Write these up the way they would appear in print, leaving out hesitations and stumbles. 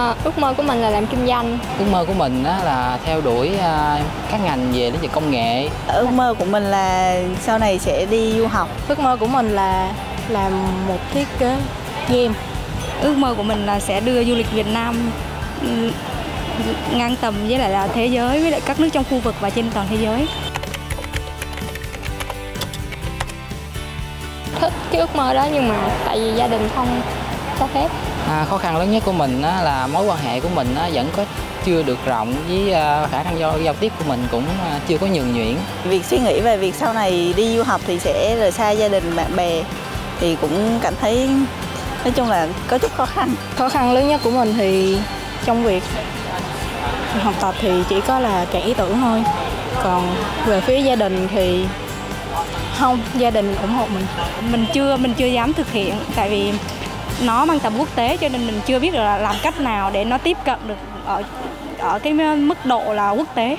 Ước mơ của mình là làm kinh doanh. Ước mơ của mình là theo đuổi các ngành về lĩnh vực công nghệ. Ước mơ của mình là sau này sẽ đi du học. Ước mơ của mình là làm một thiết kế game. Ước mơ của mình là sẽ đưa du lịch Việt Nam ngang tầm với lại là thế giới, với lại các nước trong khu vực và trên toàn thế giới. Thích cái ước mơ đó nhưng mà tại vì gia đình không cho phép. Khó khăn lớn nhất của mình là mối quan hệ của mình vẫn chưa được rộng, với khả năng giao tiếp của mình cũng chưa có nhuần nhuyễn. Việc suy nghĩ về việc sau này đi du học thì sẽ rời xa gia đình bạn bè thì cũng cảm thấy nói chung là có chút khó khăn. Khó khăn lớn nhất của mình thì trong việc học tập thì chỉ có là cạn ý tưởng thôi. Còn về phía gia đình thì không, gia đình ủng hộ mình. Mình chưa dám thực hiện tại vì nó mang tầm quốc tế, cho nên mình chưa biết được là làm cách nào để nó tiếp cận được ở cái mức độ là quốc tế.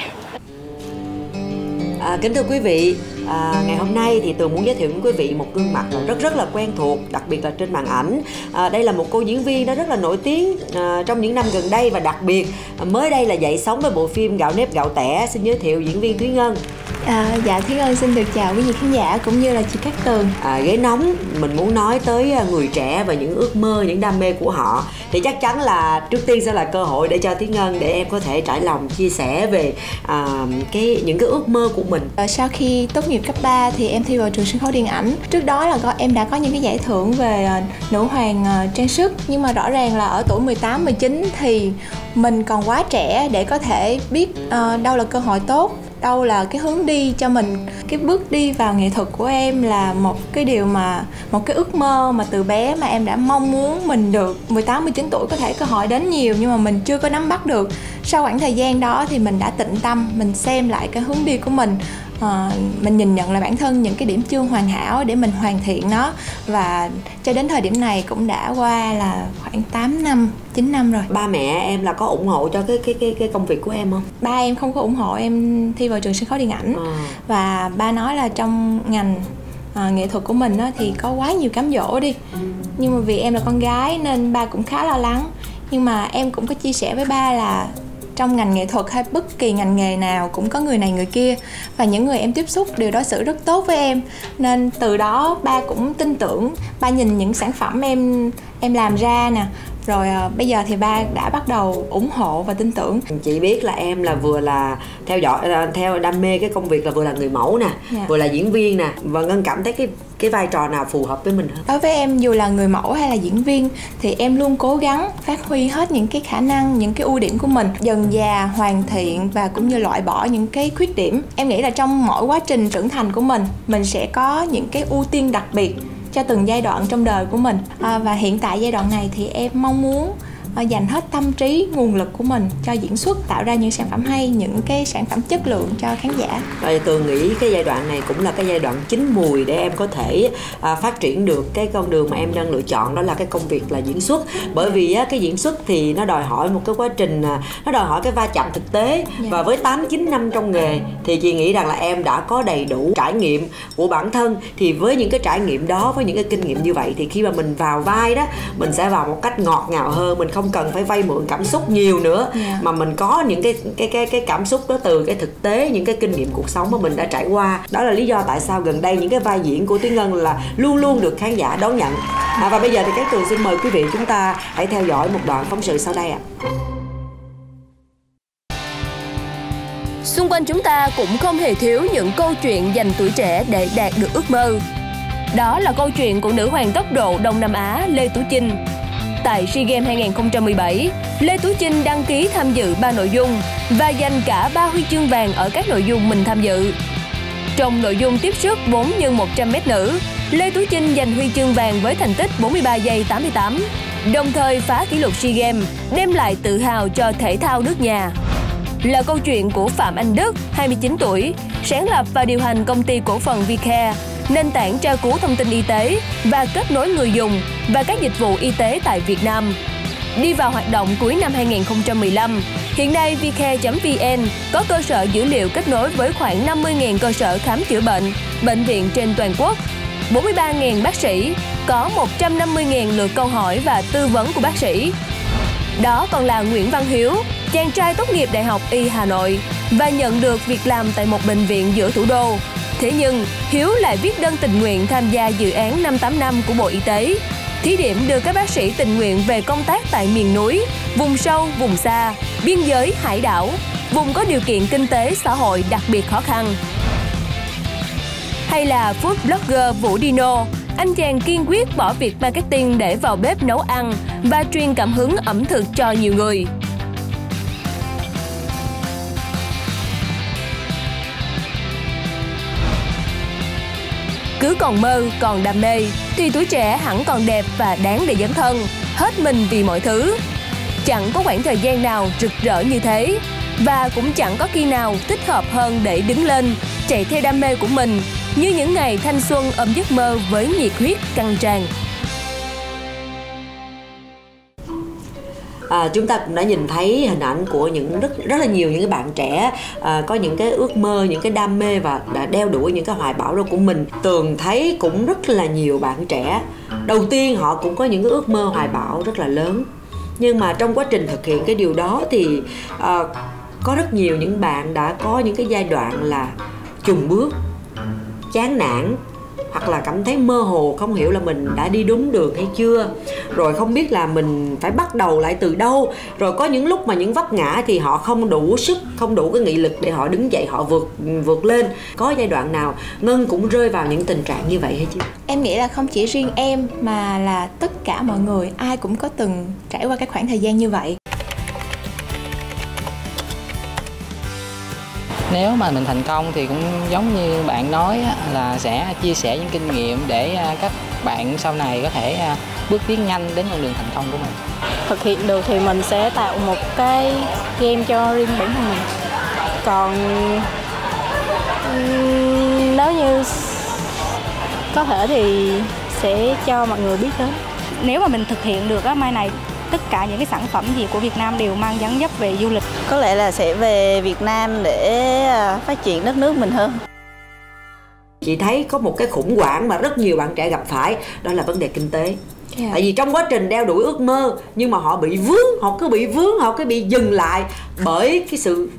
Kính thưa quý vị, ngày hôm nay thì Tường muốn giới thiệu với quý vị một gương mặt rất là quen thuộc, đặc biệt là trên màn ảnh. Đây là một cô diễn viên đã rất là nổi tiếng trong những năm gần đây, và đặc biệt mới đây là dậy sóng với bộ phim Gạo Nếp Gạo Tẻ. Xin giới thiệu diễn viên Thúy Ngân. Dạ, Thúy Ngân xin được chào quý vị khán giả cũng như là chị Cát Tường. Ghế nóng, mình muốn nói tới người trẻ và những ước mơ, những đam mê của họ. Thì chắc chắn là trước tiên sẽ là cơ hội để cho Thúy Ngân, để em có thể trải lòng chia sẻ về những cái ước mơ của mình. Sau khi tốt nghiệp cấp 3 thì em thi vào trường sân khấu điện ảnh. Trước đó là em đã có những cái giải thưởng về nữ hoàng trang sức, nhưng mà rõ ràng là ở tuổi 18, 19 thì mình còn quá trẻ để có thể biết đâu là cơ hội tốt, đâu là cái hướng đi cho mình. Cái bước đi vào nghệ thuật của em là một cái ước mơ mà từ bé mà em đã mong muốn mình được 18, 19 tuổi có thể cơ hội đến nhiều, nhưng mà mình chưa có nắm bắt được. Sau khoảng thời gian đó thì mình đã tĩnh tâm, mình xem lại cái hướng đi của mình. Mình nhìn nhận lại bản thân những cái điểm chưa hoàn hảo để mình hoàn thiện nó, và cho đến thời điểm này cũng đã qua là khoảng 8 năm, 9 năm rồi. Ba mẹ em là có ủng hộ cho cái công việc của em không? Ba em không có ủng hộ em thi vào trường sân khấu điện ảnh. Và ba nói là trong ngành nghệ thuật của mình thì có quá nhiều cám dỗ đi. Nhưng mà vì em là con gái nên ba cũng khá lo lắng. Nhưng mà em cũng có chia sẻ với ba là trong ngành nghệ thuật hay bất kỳ ngành nghề nào cũng có người này người kia, và những người em tiếp xúc đều đối xử rất tốt với em, nên từ đó ba cũng tin tưởng. Ba nhìn những sản phẩm em làm ra nè, rồi bây giờ thì ba đã bắt đầu ủng hộ và tin tưởng. Chị biết là em là vừa là theo đam mê cái công việc, là vừa là người mẫu nè, vừa là diễn viên nè, và Ngân cảm thấy cái vai trò nào phù hợp với mình hơn? Đối với em, dù là người mẫu hay là diễn viên thì em luôn cố gắng phát huy hết những cái khả năng, những cái ưu điểm của mình, dần dà hoàn thiện và cũng như loại bỏ những cái khuyết điểm. Em nghĩ là trong mỗi quá trình trưởng thành của mình sẽ có những cái ưu tiên đặc biệt cho từng giai đoạn trong đời của mình. Và hiện tại giai đoạn này thì em mong muốn dành hết tâm trí, nguồn lực của mình cho diễn xuất, tạo ra những sản phẩm hay, những cái sản phẩm chất lượng cho khán giả. Tôi nghĩ cái giai đoạn này cũng là cái giai đoạn chín mùi để em có thể phát triển được cái con đường mà em đang lựa chọn, đó là cái công việc là diễn xuất. Bởi vì cái diễn xuất thì nó đòi hỏi một cái quá trình, nó đòi hỏi cái va chạm thực tế. Và với 8-9 năm trong nghề thì chị nghĩ rằng là em đã có đầy đủ trải nghiệm của bản thân. Thì với những cái trải nghiệm đó, với những cái kinh nghiệm như vậy, thì khi mà mình vào vai đó, mình sẽ vào một cách ngọt ngào hơn. Mình không cần phải vay mượn cảm xúc nhiều nữa, mà mình có những cái cảm xúc đó từ cái thực tế, những cái kinh nghiệm cuộc sống mà mình đã trải qua. Đó là lý do tại sao gần đây những cái vai diễn của Thúy Ngân là luôn luôn được khán giả đón nhận. Và bây giờ thì Cát Tường xin mời quý vị chúng ta hãy theo dõi một đoạn phóng sự sau đây ạ. Xung quanh chúng ta cũng không hề thiếu những câu chuyện dành tuổi trẻ để đạt được ước mơ. Đó là câu chuyện của nữ hoàng tốc độ Đông Nam Á Lê Tú Chinh. Tại SEA Games 2017, Lê Tú Chinh đăng ký tham dự 3 nội dung và giành cả 3 huy chương vàng ở các nội dung mình tham dự. Trong nội dung tiếp sức 4x100m nữ, Lê Tú Chinh giành huy chương vàng với thành tích 43 giây 88, đồng thời phá kỷ lục SEA Games, đem lại tự hào cho thể thao nước nhà. Là câu chuyện của Phạm Anh Đức, 29 tuổi, sáng lập và điều hành công ty cổ phần VCare, nền tảng tra cứu thông tin y tế và kết nối người dùng và các dịch vụ y tế tại Việt Nam. Đi vào hoạt động cuối năm 2015, hiện nay vcare.vn có cơ sở dữ liệu kết nối với khoảng 50.000 cơ sở khám chữa bệnh, bệnh viện trên toàn quốc, 43.000 bác sĩ, có 150.000 lượt câu hỏi và tư vấn của bác sĩ. Đó còn là Nguyễn Văn Hiếu, chàng trai tốt nghiệp Đại học Y Hà Nội và nhận được việc làm tại một bệnh viện giữa thủ đô. Thế nhưng, Hiếu lại viết đơn tình nguyện tham gia dự án 585 của Bộ Y tế, thí điểm đưa các bác sĩ tình nguyện về công tác tại miền núi, vùng sâu, vùng xa, biên giới, hải đảo, vùng có điều kiện kinh tế, xã hội đặc biệt khó khăn. Hay là food blogger Vũ Dino, anh chàng kiên quyết bỏ việc marketing để vào bếp nấu ăn và truyền cảm hứng ẩm thực cho nhiều người. Cứ còn mơ, còn đam mê, thì tuổi trẻ hẳn còn đẹp và đáng để dấn thân, hết mình vì mọi thứ. Chẳng có khoảng thời gian nào rực rỡ như thế, và cũng chẳng có khi nào thích hợp hơn để đứng lên, chạy theo đam mê của mình, như những ngày thanh xuân ôm giấc mơ với nhiệt huyết căng tràn. Chúng ta cũng đã nhìn thấy hình ảnh của những rất là nhiều những cái bạn trẻ có những cái ước mơ, những cái đam mê và đã đeo đuổi những cái hoài bão đó của mình. Tường thấy cũng rất là nhiều bạn trẻ, đầu tiên họ cũng có những cái ước mơ hoài bão rất là lớn, nhưng mà trong quá trình thực hiện cái điều đó thì có rất nhiều những bạn đã có những cái giai đoạn là chùn bước, chán nản, hoặc là cảm thấy mơ hồ, không hiểu là mình đã đi đúng đường hay chưa, rồi không biết là mình phải bắt đầu lại từ đâu. Rồi có những lúc mà những vấp ngã thì họ không đủ sức, không đủ cái nghị lực để họ đứng dậy, họ vượt lên. Có giai đoạn nào Ngân cũng rơi vào những tình trạng như vậy hay chưa? Em nghĩ là không chỉ riêng em mà là tất cả mọi người, ai cũng có từng trải qua cái khoảng thời gian như vậy. Nếu mà mình thành công thì cũng giống như bạn nói là sẽ chia sẻ những kinh nghiệm để các bạn sau này có thể bước tiến nhanh đến con đường thành công của mình. Thực hiện được thì mình sẽ tạo một cái game cho riêng bản thân mình. Còn nếu như có thể thì sẽ cho mọi người biết đến. Nếu mà mình thực hiện được á, mai này tất cả những cái sản phẩm gì của Việt Nam đều mang dáng dấp về du lịch. Có lẽ là sẽ về Việt Nam để phát triển đất nước mình hơn. Chị thấy có một cái khủng hoảng mà rất nhiều bạn trẻ gặp phải, đó là vấn đề kinh tế. Tại vì trong quá trình đeo đuổi ước mơ nhưng mà họ bị vướng, họ cứ bị dừng lại bởi cái sự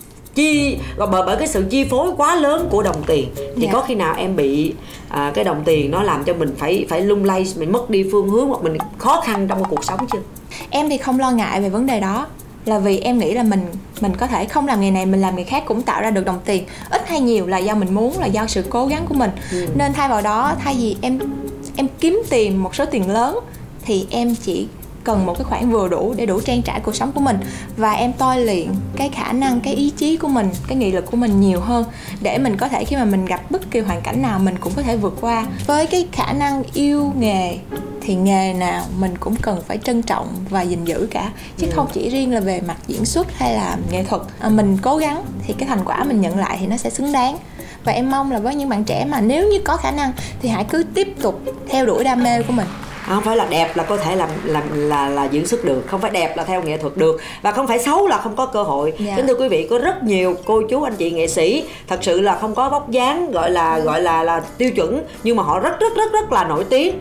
bởi cái sự chi phối quá lớn của đồng tiền. Thì có khi nào em bị cái đồng tiền nó làm cho mình phải lung lay, mình mất đi phương hướng hoặc mình khó khăn trong cuộc sống chưa? Em thì không lo ngại về vấn đề đó, là vì em nghĩ là mình có thể không làm nghề này, mình làm nghề khác cũng tạo ra được đồng tiền, ít hay nhiều là do mình muốn, là do sự cố gắng của mình. Nên thay vào đó, thay vì em kiếm tiền một số tiền lớn thì em chỉ cần một cái khoản vừa đủ để đủ trang trải cuộc sống của mình, và em tôi luyện cái khả năng, cái ý chí của mình, cái nghị lực của mình nhiều hơn, để mình có thể khi mà mình gặp bất kỳ hoàn cảnh nào mình cũng có thể vượt qua. Với cái khả năng yêu nghề thì nghề nào mình cũng cần phải trân trọng và gìn giữ cả, chứ không chỉ riêng là về mặt diễn xuất hay là nghệ thuật. Mình cố gắng thì cái thành quả mình nhận lại thì nó sẽ xứng đáng. Và em mong là với những bạn trẻ mà nếu như có khả năng thì hãy cứ tiếp tục theo đuổi đam mê của mình. Không phải là đẹp là có thể là diễn xuất được, không phải đẹp là theo nghệ thuật được, và không phải xấu là không có cơ hội. Kính thưa quý vị, có rất nhiều cô chú anh chị nghệ sĩ thật sự là không có vóc dáng gọi là tiêu chuẩn, nhưng mà họ rất là nổi tiếng.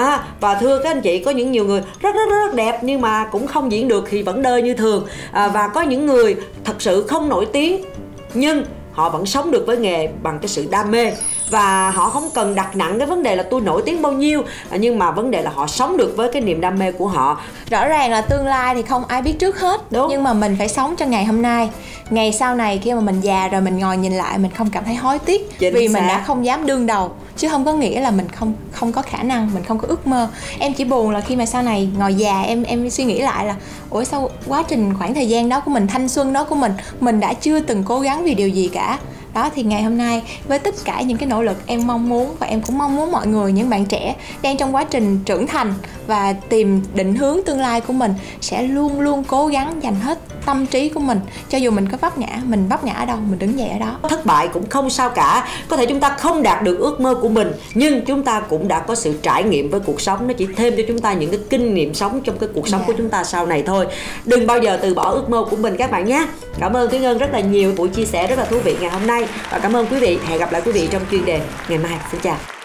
Và thưa các anh chị, có nhiều người rất đẹp nhưng mà cũng không diễn được thì vẫn đơ như thường. Và có những người thật sự không nổi tiếng nhưng họ vẫn sống được với nghề bằng cái sự đam mê, và họ không cần đặt nặng cái vấn đề là tôi nổi tiếng bao nhiêu, nhưng mà vấn đề là họ sống được với cái niềm đam mê của họ. Rõ ràng là tương lai thì không ai biết trước hết. Đúng. Nhưng mà mình phải sống cho ngày hôm nay. Ngày sau này khi mà mình già rồi mình ngồi nhìn lại, mình không cảm thấy hối tiếc. Vì mình đã không dám đương đầu, chứ không có nghĩa là mình không có khả năng, mình không có ước mơ. Em chỉ buồn là khi mà sau này ngồi già em suy nghĩ lại là ủa sao quá trình khoảng thời gian đó của mình, thanh xuân đó của mình đã chưa từng cố gắng vì điều gì cả. Đó, thì ngày hôm nay với tất cả những cái nỗ lực em mong muốn, và em cũng mong muốn mọi người, những bạn trẻ đang trong quá trình trưởng thành và tìm định hướng tương lai của mình sẽ luôn luôn cố gắng dành hết tâm trí của mình. Cho dù mình có vấp ngã ở đâu, mình đứng dậy ở đó. Thất bại cũng không sao cả, có thể chúng ta không đạt được ước mơ của mình nhưng chúng ta cũng đã có sự trải nghiệm với cuộc sống, nó chỉ thêm cho chúng ta những cái kinh nghiệm sống trong cái cuộc sống của chúng ta sau này thôi. Đừng bao giờ từ bỏ ước mơ của mình các bạn nhé. Cảm ơn Thúy Ngân rất là nhiều, buổi chia sẻ rất là thú vị ngày hôm nay, và cảm ơn quý vị. Hẹn gặp lại quý vị trong chuyên đề ngày mai. Xin chào.